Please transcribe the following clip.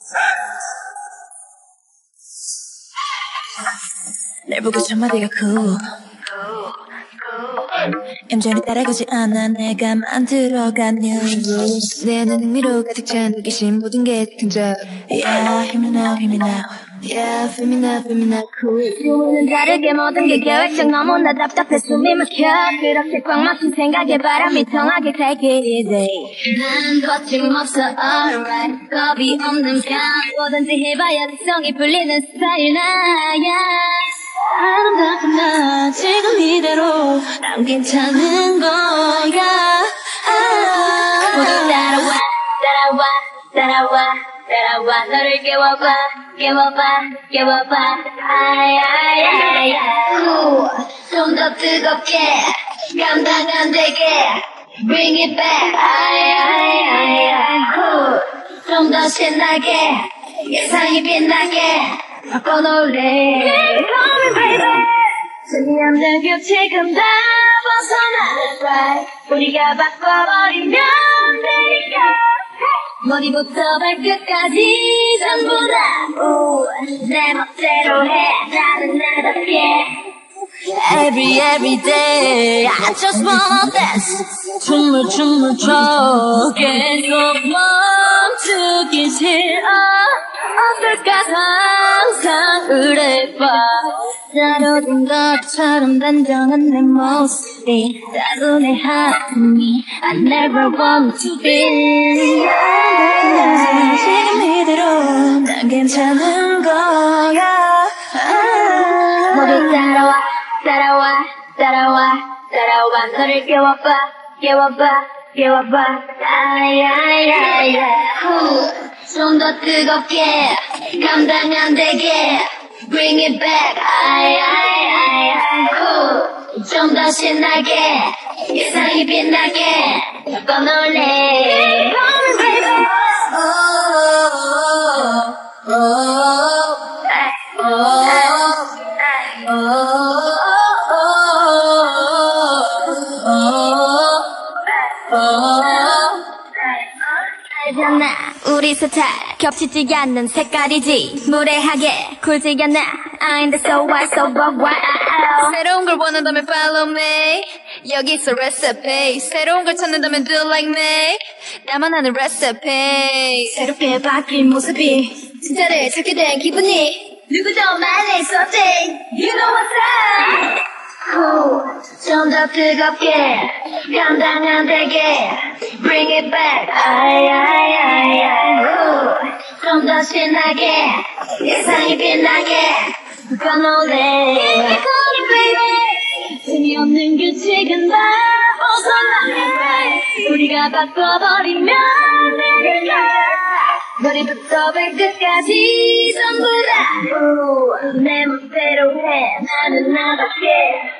날 보고 첫 마디가 cool 얌전히 따라가지 않아 내가 만들어간 new rules 내 안에 흥미로 가득 찬 호기심 모든 게 근접 Yeah, hear me now, hear me now Yeah, feel me now, feel me now, cool 주문은 다르게 모든 게 계획적 너무나 답답해 숨이 막혀 그렇게 꽉 막힌 생각에 바람이 통하게 take it easy 나는 거침없어 alright 겁이 없는 편 뭐든지 해봐야 특성이 풀리는 스타일 나야 아름답던 나 지금 이대로 난 괜찮은 거야 모두 따라와 따라와 따라와 따라와 너를 깨워봐 깨워봐 깨워봐 아야야야 좀 더 뜨겁게 감당 안 되게 Bring it back 아야야야 좀 더 신나게 예상이 빛나게 바꿔놓을래 Come baby 재미없는 규칙은 다 벗어나 right 우리가 바꿔버리면 되니까 머리부터 발끝까지 전부 다 내 멋대로 해 나는 나답게 Every day I just wanna dance 춤을 춰 계속 멈추기 싫어 어떨까 상상을 해봐 다뤄진 것처럼 단정한 내 모습이 따분해 하니 I never want to be 지금 이대로 난 괜찮은 거야 모두 따라와 따라와 따라와 따라와 너를 깨워봐 깨워봐 깨워봐 아야야야 좀 더 뜨겁게 감당 안 되게 Bring it back 아야야야 좀 더 신나게 예상이 빛나게 바꿔놓을래 Come baby 우리 스타일 겹치지 않는 색깔이지 무례하게 굴지 않아 I'm the so what so what 새로운 걸 원한다면 follow me 여기서 recipe 새로운 걸 찾는다면 do like me 나만 아는 recipe 새롭게 바뀐 모습이 진짜를 찾게 된 기분이 누구도 말했었지 You know what's up 좀 더 뜨겁게 감당 안 되게 Bring it back 아야야야 좀 더 신나게 예상이 빛나게 바꿔놓을래 Call me baby 재미없는 규칙은 다 벗어나 우리가 바꿔버리면 되니까 머리부터 발끝까지 전부 다 내 멋대로 해 나는 나답게